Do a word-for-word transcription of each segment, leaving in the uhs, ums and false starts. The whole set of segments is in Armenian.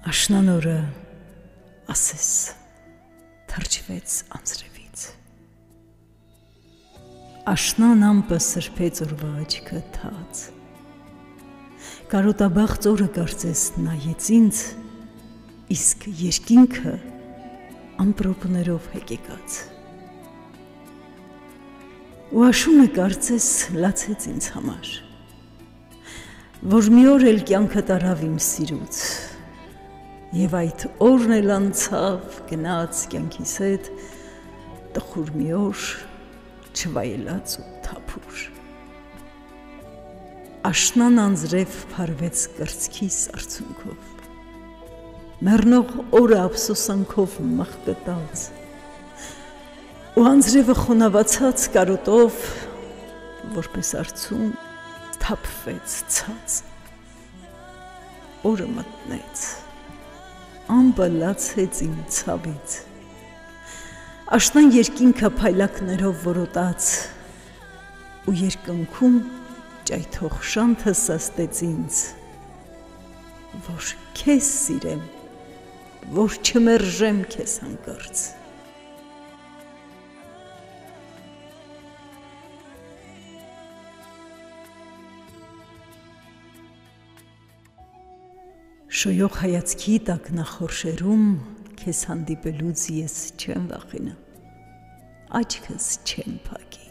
Աշնան օրը ասես թրջվեց անձրևից, աշնան ամպը սրբեց օրվա աչքը թաց, կարոտաբաղ ծորը կարծես նայեց ինձ, իսկ երկինքը ամպրոպներով հեկեկաց, ու աշունը կարծես լացեց ինձ համար, որ մի օր էլ կյանքը տարավ իմ սիրուց, և այդ օրն էլ անցավ գնաց կյանքիս հետ տխուր մի օր չվայելած ու թափուր, աշնան անձրև փարվեց կրծքիս արցունքով, մեռնող օրը ափսոսանքով մղկտաց, ու անձրևը խոնավացած կարոտով, որպես արցուն թափվեց ցած, օրը մտնեց, ամպը լացեց իմ ցավից, աշնան երկինքը փայլակներով որոտաց, ու երկնքում ճայթող շանթը սաստեց ինձ, որ քեզ սիրեմ, որ չմերժեմ քեզ հանկարծ, շոյող հայացքի տակ նախորշերում քեզ հանդիպելուց ես չեմ վախենա, աչքս չեմ փակի,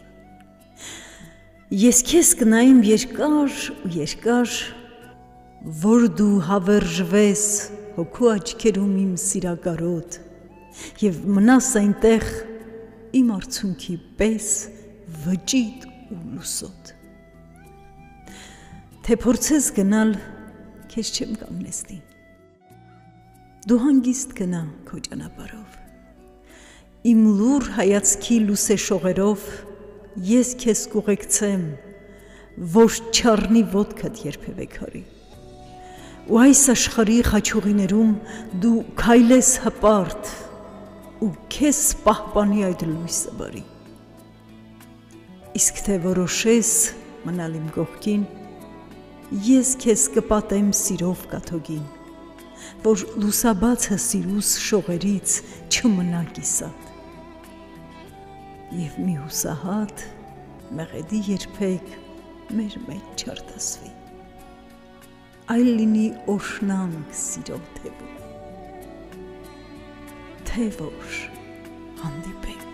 ես քեզ կնայեմ երկար ու երկար, որ դու հավերժվես հոգու աչքերում իմ սիրակարոտ և մնաս այնտեղ իմ արցունքի պես վճիտ ու լուսոտ, թե փորձես գնալ քեզ չեմ կանգնեցնի, դու հանգիստ գնա քո ճանապարհով, իմ լուռ հայացքի լուսեշողերով ես քեզ կուղեկցեմ, որ չառնի ոտքդ երբևէ քարի, ու այս աշխարհի խաչուղիներում դու քայլես հպարտ ու քեզ պահպանի այդ լույսը բարի, իսկ թե որոշես մնալ իմ կողքին, ես քեզ կպատեմ սիրով կաթոգին, որ լուսաբացը սիրուս շողերից չմնա կիսատ, և մի հուսահատ մեղեդի երբեք մեր մեջ չարտասվի, այլ լինի օրհնանք սիրո թևում, թե որ հանդիպենք